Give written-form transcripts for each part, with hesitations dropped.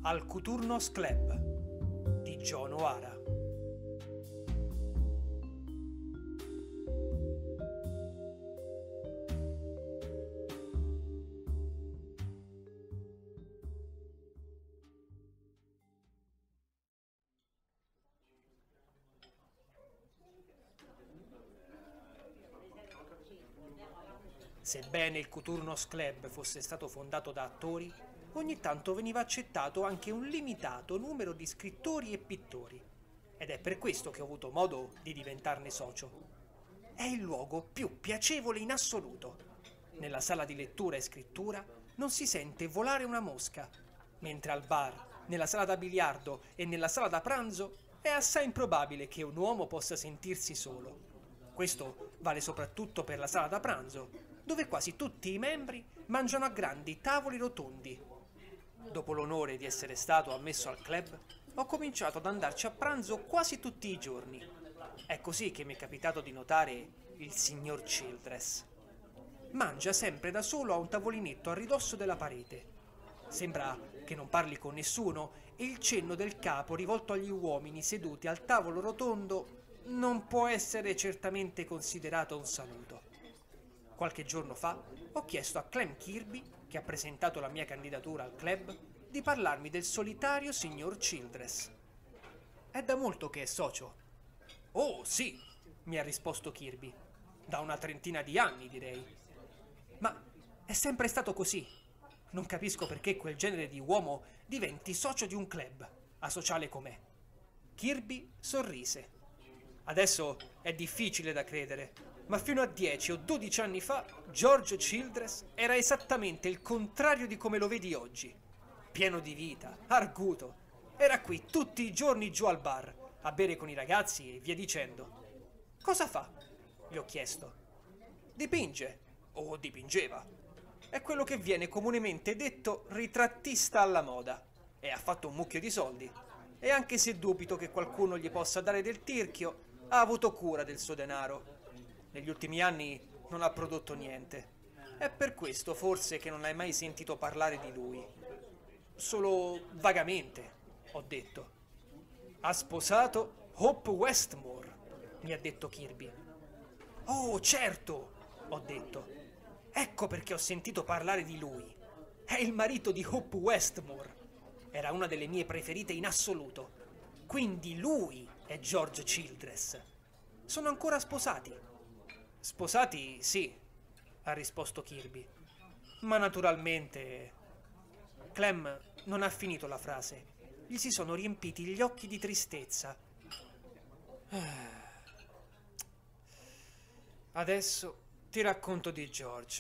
Al Coturnos Club di John O'Hara. Sebbene il Coturnos Club fosse stato fondato da attori, ogni tanto veniva accettato anche un limitato numero di scrittori e pittori, ed è per questo che ho avuto modo di diventarne socio. È il luogo più piacevole in assoluto. Nella sala di lettura e scrittura non si sente volare una mosca, mentre al bar, nella sala da biliardo e nella sala da pranzo è assai improbabile che un uomo possa sentirsi solo. Questo vale soprattutto per la sala da pranzo, dove quasi tutti i membri mangiano a grandi tavoli rotondi. Dopo l'onore di essere stato ammesso al club, ho cominciato ad andarci a pranzo quasi tutti i giorni. È così che mi è capitato di notare il signor Childress. Mangia sempre da solo a un tavolinetto a ridosso della parete. Sembra che non parli con nessuno e il cenno del capo rivolto agli uomini seduti al tavolo rotondo non può essere certamente considerato un saluto. Qualche giorno fa ho chiesto a Clem Kirby, che ha presentato la mia candidatura al club, di parlarmi del solitario signor Childress. È da molto che è socio. Oh, sì, mi ha risposto Kirby. Da una trentina di anni, direi. Ma è sempre stato così. Non capisco perché quel genere di uomo diventi socio di un club, asociale com'è. Kirby sorrise. Adesso è difficile da credere, ma fino a 10 o 12 anni fa George Childress era esattamente il contrario di come lo vedi oggi. Pieno di vita, arguto. Era qui tutti i giorni giù al bar, a bere con i ragazzi e via dicendo. Cosa fa? Gli ho chiesto. Dipinge, o dipingeva. È quello che viene comunemente detto ritrattista alla moda, e ha fatto un mucchio di soldi. E anche se dubito che qualcuno gli possa dare del tirchio, ha avuto cura del suo denaro. Negli ultimi anni non ha prodotto niente. È per questo forse che non hai mai sentito parlare di lui. Solo vagamente, ho detto. Ha sposato Hope Westmore, mi ha detto Kirby. Oh, certo, ho detto. Ecco perché ho sentito parlare di lui. È il marito di Hope Westmore. Era una delle mie preferite in assoluto. Quindi lui è George Childress. Sono ancora sposati. Sposati, sì, ha risposto Kirby. Ma naturalmente... Clem non ha finito la frase. Gli si sono riempiti gli occhi di tristezza. Adesso ti racconto di George.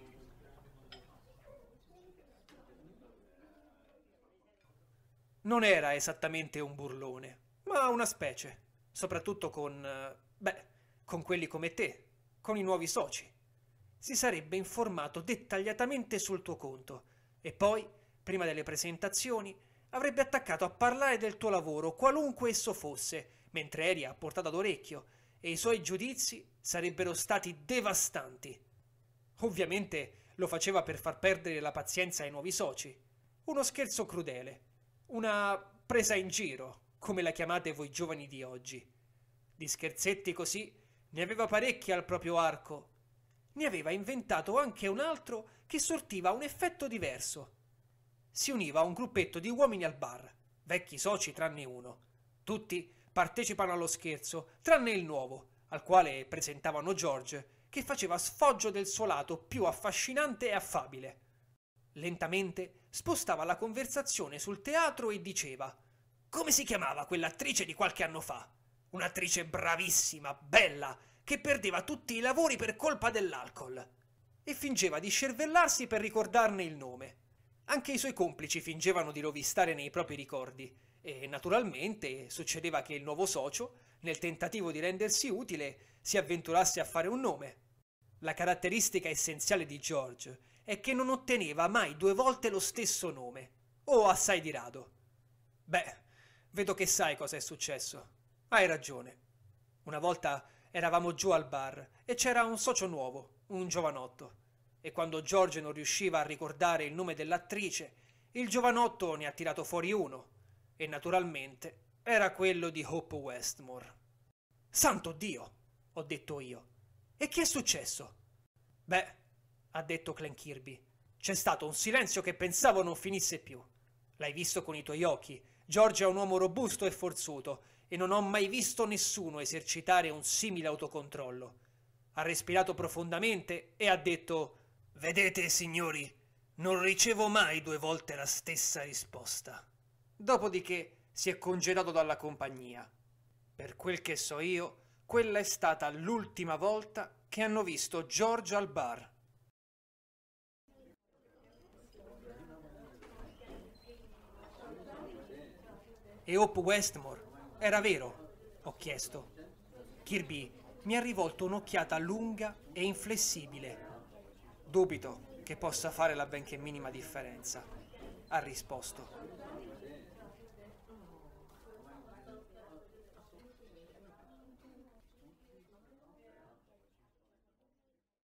Non era esattamente un burlone, ma una specie, soprattutto con quelli come te, con i nuovi soci. Si sarebbe informato dettagliatamente sul tuo conto e poi, prima delle presentazioni, avrebbe attaccato a parlare del tuo lavoro, qualunque esso fosse, mentre eri a portata d'orecchio, e i suoi giudizi sarebbero stati devastanti. Ovviamente lo faceva per far perdere la pazienza ai nuovi soci. Uno scherzo crudele. Una presa in giro, come la chiamate voi giovani di oggi. Di scherzetti così ne aveva parecchi al proprio arco. Ne aveva inventato anche un altro che sortiva un effetto diverso. Si univa a un gruppetto di uomini al bar, vecchi soci tranne uno. Tutti partecipano allo scherzo, tranne il nuovo, al quale presentavano George, che faceva sfoggio del suo lato più affascinante e affabile. Lentamente spostava la conversazione sul teatro e diceva: come si chiamava quell'attrice di qualche anno fa? Un'attrice bravissima, bella, che perdeva tutti i lavori per colpa dell'alcol. E fingeva di scervellarsi per ricordarne il nome. Anche i suoi complici fingevano di rovistare nei propri ricordi e, naturalmente, succedeva che il nuovo socio, nel tentativo di rendersi utile, si avventurasse a fare un nome. La caratteristica essenziale di George è che non otteneva mai 2 volte lo stesso nome, o assai di rado. Beh, vedo che sai cosa è successo. Hai ragione. Una volta eravamo giù al bar e c'era un socio nuovo, un giovanotto, e quando George non riusciva a ricordare il nome dell'attrice, Il giovanotto ne ha tirato fuori uno, e naturalmente era quello di Hope Westmore. Santo Dio, ho detto io. E che è successo? Beh, ha detto Clan Kirby, c'è stato un silenzio che pensavo non finisse più. L'hai visto con i tuoi occhi. George è un uomo robusto e forzuto, e non ho mai visto nessuno esercitare un simile autocontrollo. Ha respirato profondamente e ha detto: «Vedete, signori, non ricevo mai 2 volte la stessa risposta». Dopodiché si è congedato dalla compagnia. Per quel che so io, quella è stata l'ultima volta che hanno visto George al bar. E Hope Westmore era vero? Ho chiesto. Kirby mi ha rivolto un'occhiata lunga e inflessibile. Dubito che possa fare la benché minima differenza, ha risposto.